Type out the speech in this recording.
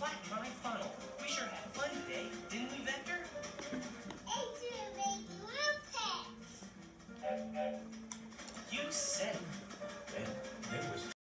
flatten my funnel. We sure had fun today, didn't we, Vector? It's making little pets. You said it. Man, it was